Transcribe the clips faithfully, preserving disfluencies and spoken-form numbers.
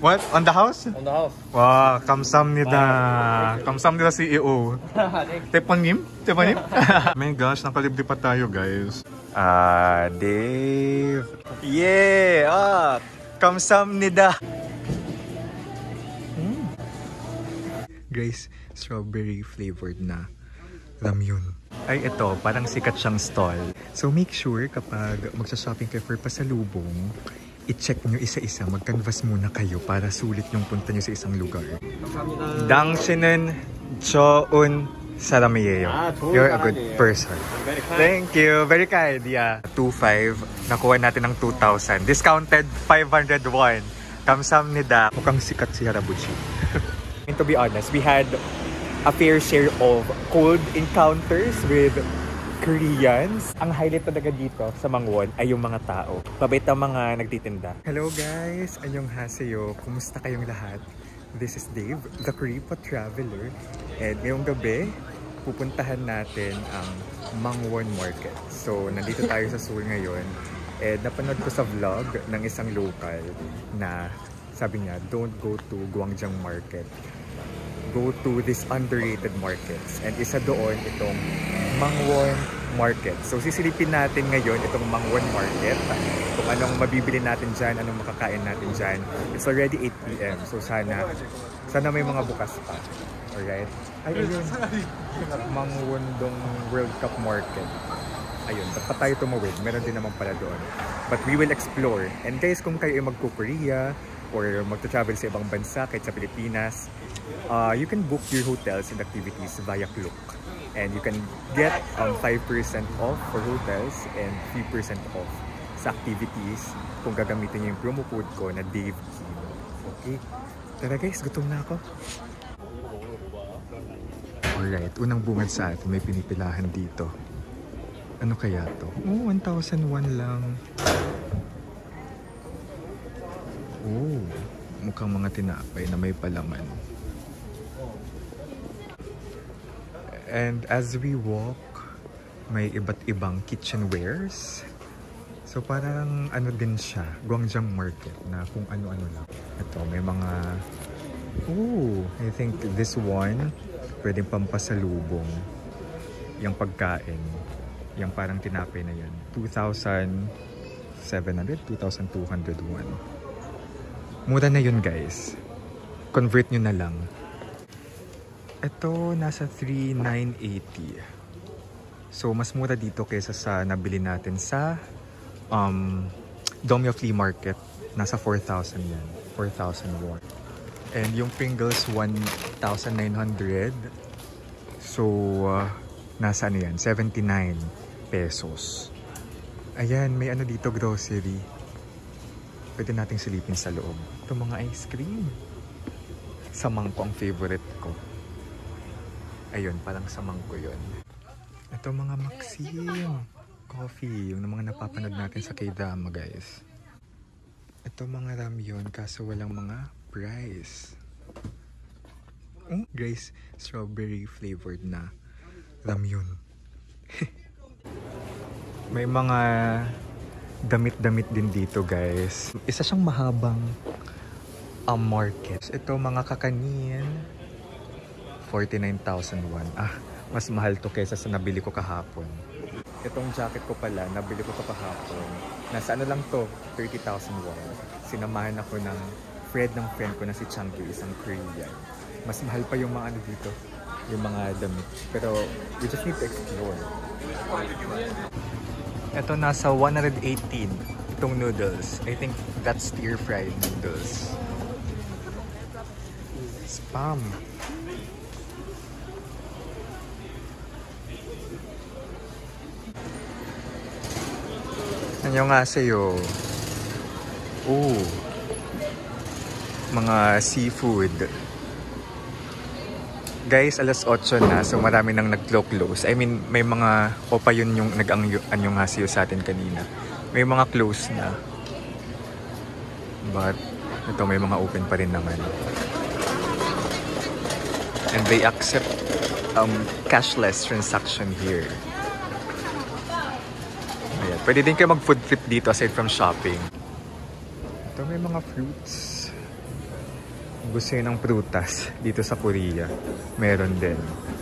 What? On the house? On the house. 와, 감사합니다. 감사합니다, C E O. 대표님? 대표님? My gosh, nakalibre pa tayo, guys. Ah, Dave. Yeah! Ah, 감사합니다. Mm. Guys, strawberry flavored na ramyun. Ay, ito, parang sikat siyang stall. So, make sure kapag magsha-shopping kayo for pasalubong, i-check nyo isa-isa, mag-canvas muna kayo para sulit yung punta nyo sa isang lugar. 당신은 좋은 사람이에요. You're a good person. Thank you. Very kind. Yeah. two five. Nakuha natin ng two thousand. Discounted five hundred won. 감사합니다. Mukhang sikat si Harabuchi. And to be honest, we had a fair share of cold encounters with Koreans. Ang highlight talaga dito sa Mangwon ay yung mga tao. Mabait ang mga nagtitinda. Hello guys! Annyeonghaseyo. Kumusta kayong lahat? This is Dave, the Korepa Traveler. And ngayong gabi, pupuntahan natin ang Mangwon Market. So, nandito tayo sa Seoul ngayon. And napanood ko sa vlog ng isang local na sabi niya, don't go to Gwangjang Market. Go to these underrated markets. And isa doon itong Mangwon Market. So sisilipin natin ngayon itong Mangwon Market. Kung anong mabibili natin dyan, anong makakain natin dyan. It's already eight p m So sana, sana may mga bukas pa. Alright? Ayun. Mangwon dong World Cup Market. Ayun, dapat tayo tumawid. Meron din naman pala doon. But we will explore. And guys, kung kayo ay magko-Korea or magta-travel sa ibang bansa, kahit sa Pilipinas, Uh, you can book your hotels and activities via Klook. And you can get um, five percent off for hotels and three percent off sa activities kung gagamitin niyo yung promo code ko na Dave Kim. Okay? Tara guys, gutom na ako. Alright, unang bungad sa atin, may pinipilahan dito. Ano kaya to? Oh, one thousand won lang. Oh, mukhang mga tinapay na may palaman. And as we walk, may iba't ibang kitchenwares. So parang ano din siya, Gwangjang Market na kung ano-ano lang. Ito, may mga... Ooh, I think this one, pwedeng pampasalubong. Yung pagkain, yung parang tinapay na yan. two thousand seven hundred, two thousand two hundred won. Mura na yun guys. Convert nyo na lang. Ito, nasa three thousand nine hundred eighty. So, mas mura dito kaysa sa nabili natin sa um, Domyo Flea Market. Nasa four thousand yan. four thousand won. And yung Pringles, one thousand nine hundred. So, uh, nasa ano yan? seventy-nine pesos. Ayan, may ano dito, grocery. Pwede nating silipin sa loob. Ito mga ice cream. Samang ko ang favorite ko. Ayun, parang samang ko yun. Ito mga Maxim coffee, yung mga napapanood natin sa K-drama guys. Ito mga ramyun, kaso walang mga price. Oh, guys, strawberry flavored na ramyun. May mga damit-damit din dito guys. Isa siyang mahabang um, market. Ito mga kakanin. forty-nine thousand won. Ah, mas mahal to kaysa sa nabili ko kahapon. Itong jacket ko pala, nabili ko to kahapon. Nasa ano lang to, thirty thousand won. Sinamahan ako ng friend ng friend ko na si Changkyu, isang Korean. Mas mahal pa yung mga ano dito, yung mga damit. Pero we just need to explore. Ito nasa one hundred eighteen itong noodles. I think that's stir-fried noodles. Spam. Annyeonghaseyo. Oh. Mga seafood. Guys, alas otso na. So marami nang nag-close. I mean, may mga opa yun yung nag-annyeonghaseyo sa atin kanina. May mga close na. But ito may mga open pa rin naman. And they accept um, cashless transaction here. Ayan. Pwede din kayo mag-food trip dito aside from shopping. Ito may mga fruits. gusto yun ng prutas dito sa Korea. Meron din.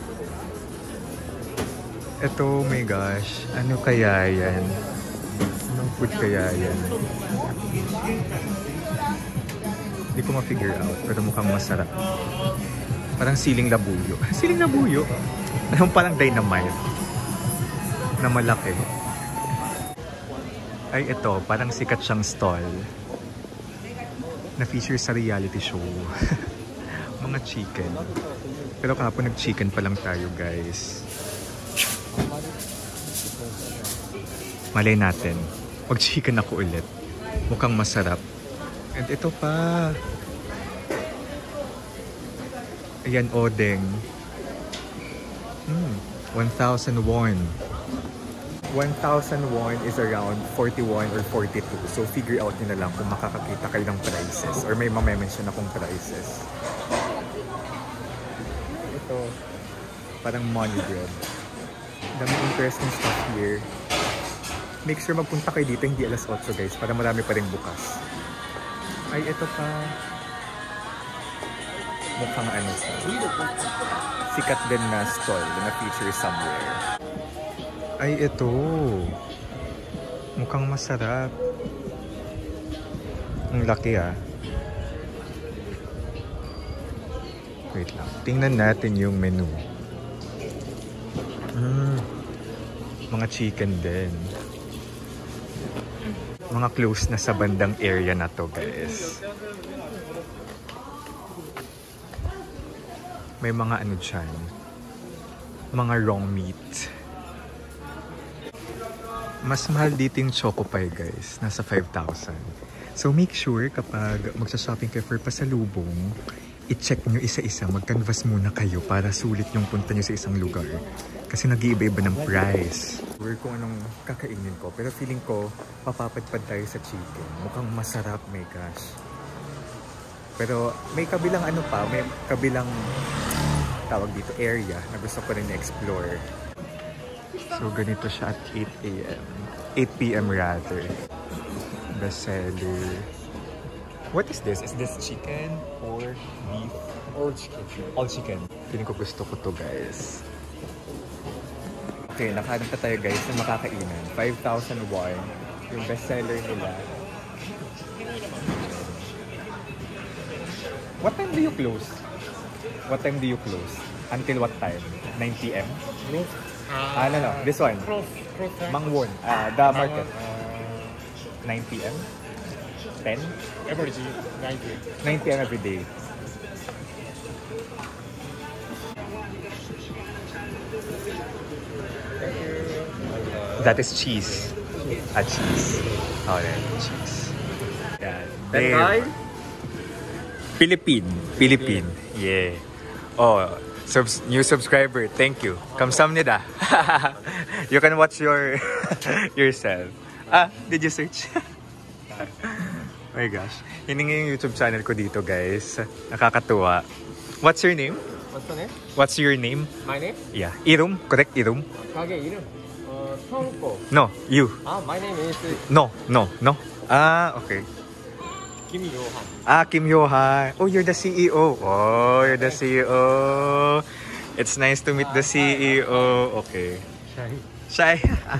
Ito, oh my gosh. Ano kaya yan? Anong food kaya yan? Hindi ko ma-figure out. Pero mukhang masarap. Parang siling labuyo. Siling labuyo? Anong parang dynamite? Na malaki. Ay, ito. Parang sikat siyang stall. Na feature sa reality show. Mga chicken. Pero kahapon nag-chicken pa lang tayo, guys. Malay natin. Mag-chicken ako ulit. Mukhang masarap. And ito pa. Ayan, odeng. Hmm, one thousand won. one thousand won is around forty-one or forty-two. So, figure out nyo na lang kung makakakita kayo ng prices. Or may mamention akong prices. Ito, parang money bread. Daming interesting stuff here. Make sure magpunta kayo dito, hindi alas otso guys, para marami pa rin bukas. Ay, ito pa. Mukhang ano sa. Sikat din na stall na feature somewhere. Ay, ito. Mukhang masarap. Ang laki ah. Wait lang. Tingnan natin yung menu. Mm. Mga chicken din. Mga close na sa bandang area na to, guys. May mga ano dyan. Mga raw meat. Mas mahal dito yung Choco Pie, guys. Nasa five thousand. So, make sure kapag magsa-shopping kayo for pasalubong, i-check nyo isa-isa. Mag-canvas muna kayo para sulit yung punta nyo sa isang lugar. Kasi nag-iiba-iba ng price. Or kung anong kakainin ko. Pero feeling ko, papapadpad tayo sa chicken. Mukhang masarap, my gosh. Pero may kabilang ano pa, may kabilang tawag dito area na gusto ko rin na-explore. So ganito siya at eight A M eight P M rather. Bestseller. What is this? Is this chicken or beef? All chicken. All chicken. Feeling ko gusto ko to, guys. Okay, nakahanap na tayo guys na makakainan. five thousand won. Yung bestseller nila. What time do you close? What time do you close? Until what time? nine P M? Close. Ah, no, no. This one. Close. Close. Mangwon. Ah, the market. nine P M? ten? Average nine P M. nine P M every day. That is cheese. Ah, cheese. Alright, cheese. Yan. Dave. Philippine. Philippine. Yeah. Oh, subs new subscriber. Thank you. Kamsamnida. You can watch your yourself. Ah, did you search? Oh my gosh. Hiningi yung YouTube channel ko dito, guys. Nakakatuwa. What's your name? What's the name? What's your name? My name? Yeah. Irum? Correct, Irum? Kage iru. Uh, Tonko. No, you. Ah, my name is No, no, no. Ah, okay. Kim Yohan. Ah, Kim Yohan. Oh, you're the C E O. Oh, you're the C E O. It's nice to meet the C E O. Okay. Shy. Shy.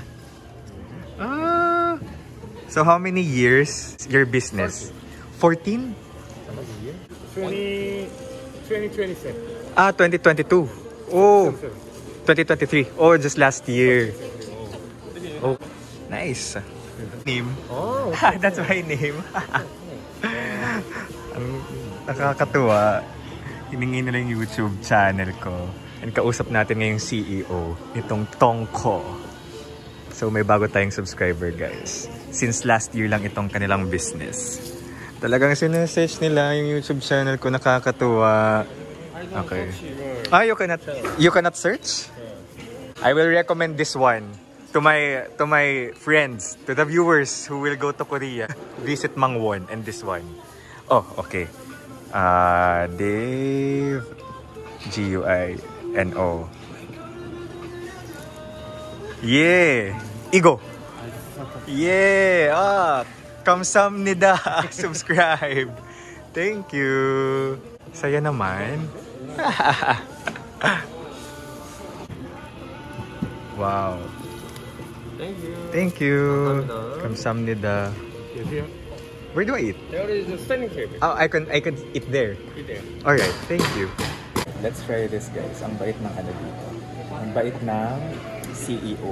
Ah. So how many years your business? fourteen? twenty, twenty twenty-seven. Ah, twenty twenty-two. Oh, twenty twenty-three. Oh, just last year. Oh, nice. Name. Oh, That's my name. Ang nakakatuwa. Hiningi nila yung YouTube channel ko. And kausap natin ngayong C E O, itong Tongko. So may bago tayong subscriber, guys. Since last year lang itong kanilang business. Talagang sinesearch nila yung YouTube channel ko, nakakatuwa. Okay. Ah, you cannot you cannot search? I will recommend this one to my to my friends, to the viewers who will go to Korea. Visit Mangwon and this one. Oh, okay. Uh, Dave G U I N O. Yeah. Igo. Yeah. Ah, kamsamnida. Subscribe. Thank you. Saya naman. Wow. Thank you. Thank you. 감사합니다. 감사합니다. Here. Where do I eat? There is a standing table. Oh, I can I can eat there. Eat there. Alright, thank you. Let's try this, guys. Ang bait ng ano dito. Ang bait ng C E O.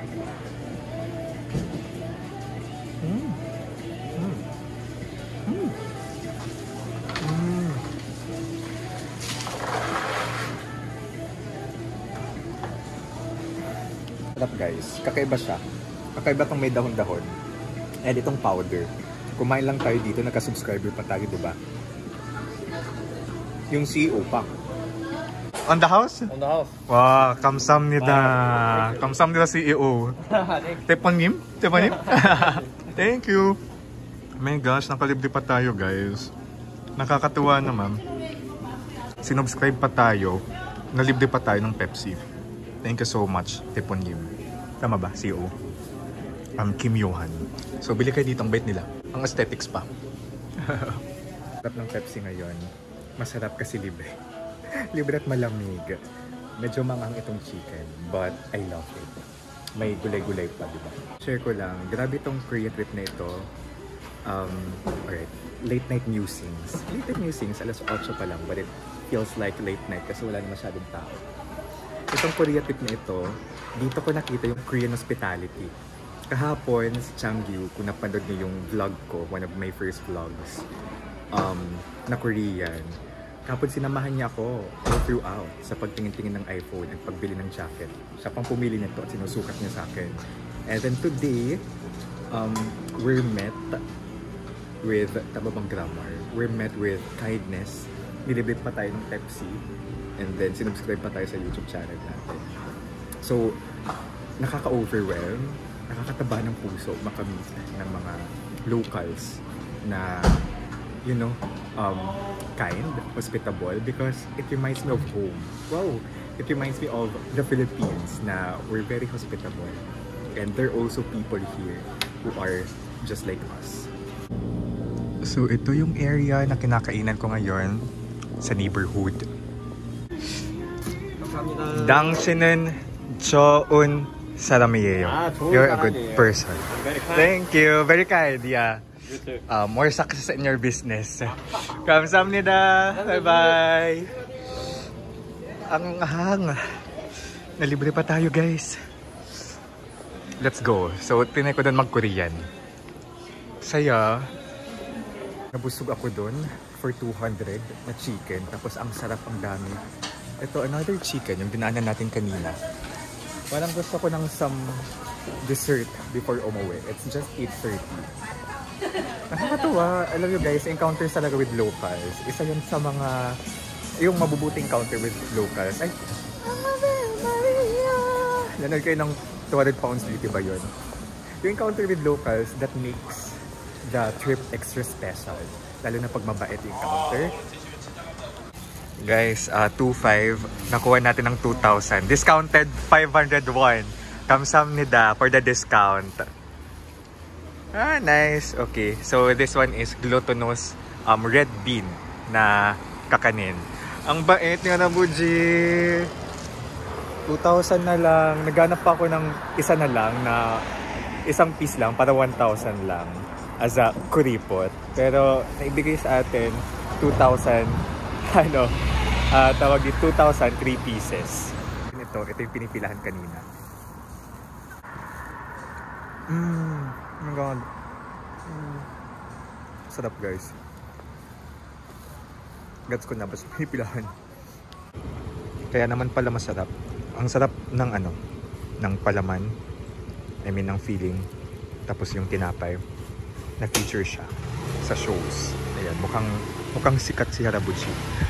Mm. Mm. Mm. Mm. Sarap, guys. Kakaiba siya. Kakaiba tong may dahon-dahon. And itong powder. Kumain lang tayo dito, nagka-subscriber pa tayo, diba? Yung C E O pa. On the house? On the house. 와, 감사합니다. 감사합니다, C E O. 대표님? 대표님? Thank you. Oh my gosh, nakalibre pa tayo, guys. Nakakatuwa naman. Sinubscribe pa tayo. Nalibre pa tayo ng Pepsi. Thank you so much, Teponim. Tama ba, C E O? Um, Kim Yohan. So, bili kayo dito, ang bait nila. Ang aesthetics pa. Sarap ng Pepsi ngayon. Masarap kasi libre. Libre at malamig. Medyo mangang itong chicken, but I love it. May gulay-gulay pa, diba? Share ko lang, grabe itong Korean trip na ito. Um, alright, late night musings. Late night musings, alas otso pa lang, but it feels like late night kasi wala na masyadong tao. Itong Korean trip na ito, dito ko nakita yung Korean hospitality. Kahapon sa Changgyu, kung napanood niyo yung vlog ko, one of my first vlogs, um, na Korean. Kapag sinamahan niya ako all throughout sa pagtingin-tingin ng iPhone at pagbili ng jacket. Siya pang pumili nito at sinusukat niya sa akin. And then today, um, we're met with, tama bang grammar? We're met with kindness. Nilibit pa tayo ng Pepsi. And then sinubscribe pa tayo sa YouTube channel natin. So, nakaka-overwhelm, nakakataba ng puso, makamit ng mga locals na, you know, um, kind, hospitable, because it reminds me of home. Wow! It reminds me of the Philippines na we're very hospitable. And there are also people here who are just like us. So ito yung area na kinakainan ko ngayon sa neighborhood. 당신은 좋은 사람이에요. You're a good person. Thank you. Very kind. Yeah. Uh, more success in your business. 감사합니다. Bye-bye. Ang hang. Nalibre pa tayo, guys. Let's go. So, tinay ko doon mag-Korean. Saya. Nabusog ako doon for two hundred na chicken. Tapos, ang sarap, ang dami. Ito, another chicken. Yung dinaanan natin kanina. Parang gusto ko ng some dessert before umuwi. It's just eight thirty. Nakakatuwa. Alam nyo guys, encounters talaga with locals. Isa yun sa mga, yung mabubuting encounter with locals. Ay, nanood kayo ng two hundred pounds beauty ba yun? Yung encounter with locals that makes the trip extra special. Lalo na pag mabait yung encounter. Guys, uh, two five. Nakuha natin ng two thousand. Discounted five hundred won. 감사합니다 for the discount. Ah, nice. Okay. So, this one is glutinous um, red bean na kakanin. Ang bait nga na, Buji. two thousand na lang. Naghanap pa ako ng isa na lang na isang piece lang para one thousand lang as a kuripot. Pero, naibigay sa atin two thousand, ano, uh, tawag yung two thousand, three pieces. Ito, ito yung pinipilahan kanina. Mmm. Oh my god. Mm. Sarap guys. Gets ko na basta pinipilahan. Kaya naman pala masarap. Ang sarap ng ano, ng palaman. I mean ng feeling. Tapos yung tinapay. Na-feature siya sa shows. Ayan, mukhang, mukhang sikat si Harabuchi.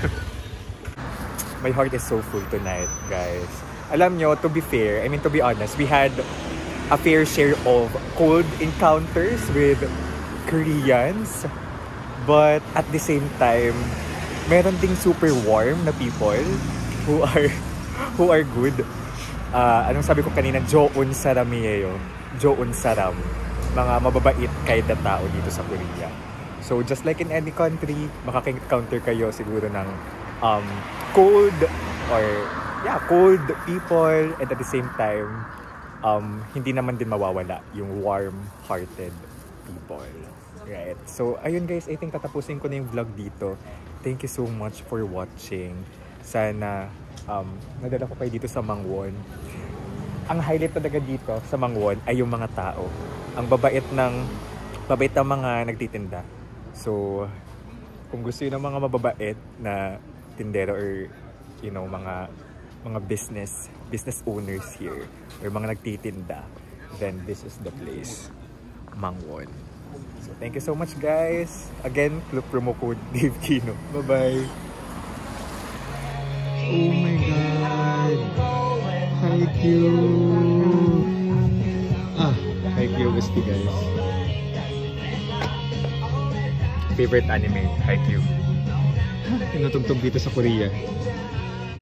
My heart is so full tonight, guys. Alam nyo, to be fair, I mean to be honest, we had a fair share of cold encounters with Koreans, but at the same time meron ding super warm na people who are who are good. Uh, anong sabi ko kanina, joon saram이에요. Joon saram. Mga mababait kahit na tao dito sa Korea. So just like in any country, makaka-encounter kayo siguro ng um, cold or yeah, cold people, and at the same time, um, hindi naman din mawawala yung warm-hearted people. Right? So ayun guys, I think tatapusin ko na yung vlog dito. Thank you so much for watching. Sana um, nadala ko kayo dito sa Mangwon. Ang highlight talaga dito sa Mangwon ay yung mga tao. Ang babait ng babait ng mga nagtitinda. So, kung gusto yun ng mga mababait na tindero or you know, mga mga business business owners here or mga nagtitinda, then this is the place, Mangwon. So, thank you so much guys. Again, promo code Dave Kino. Bye-bye. Oh my God. Haikyuu. Ah, Haikyuu gusto guys. Favorite anime, Haikyuu. Tinutugtog dito sa Korea.